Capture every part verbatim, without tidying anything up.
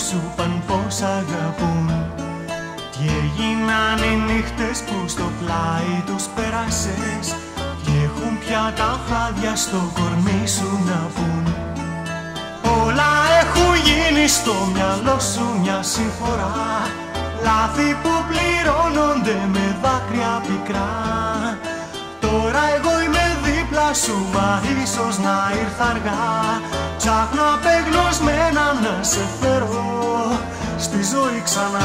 σου παν πως αγαπούν. Τι έγιναν οι νύχτες που στο πλάι τους πέρασες κι έχουν πια τα χάδια στο κορμί σου να πουν. Όλα έχουν γίνει στο μυαλό σου μια συμφορά, λάθη που πληρώνονται με δάκρυα πικρά. Τώρα εγώ είμαι δίπλα σου, μα ίσως να ήρθα αργά. Ψάχνω απεγνωσμένα να σε φέρω στη ζωή ξανά.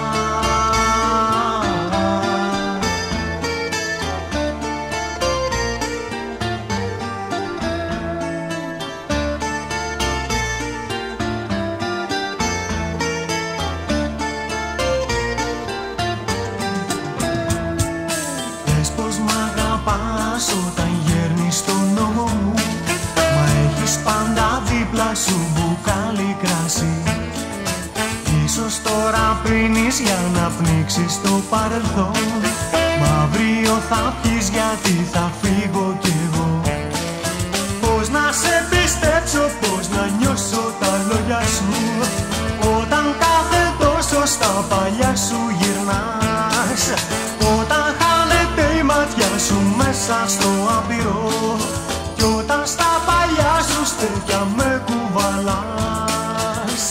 Όταν γέρνεις στον νόμο μου, μα έχεις πάντα δίπλα σου μπουκάλι κρασί. Ίσως τώρα πίνεις για να πνίξεις το παρελθόν, μα αύριο θα πιεις γιατί θα φύγω κι εγώ. Πώς να σε πιστέψω, πώς να νιώσω τα λόγια σου, όταν κάθε τόσο στα παλιά σου γυρνάς. Όταν χάνεται η ματιά σου μέσα στο άπειρο κι όταν στα παλιά σου στέκια με κουβαλάς.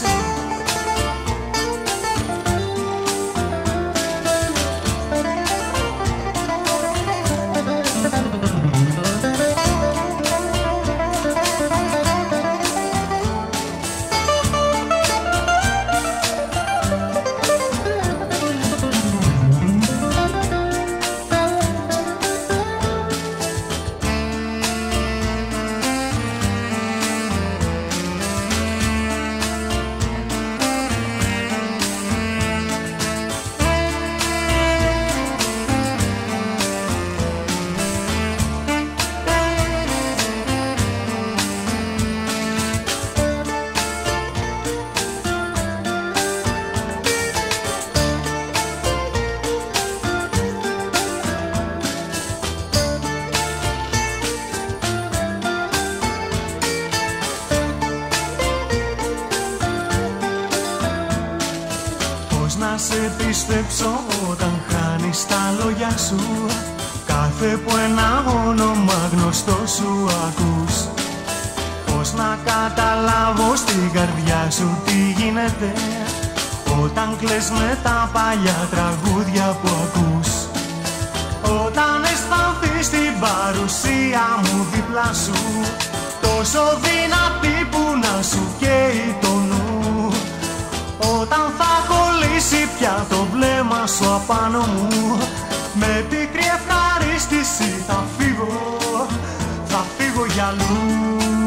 Να σε πιστέψω όταν χάνεις τα λόγια σου, κάθε που ένα όνομα γνωστό σου ακούς. Πώς να καταλάβω στην καρδιά σου τι γίνεται όταν κλαις με τα παλιά τραγούδια που ακούς. Όταν αισθανθείς την παρουσία μου δίπλα σου, τόσο δυνατή που να σου καίει το νου. Όταν θα κολλήσει πια το βλέμμα σου απάνω μου, με πικρή ευχαρίστηση θα φύγω, θα φύγω για αλλού.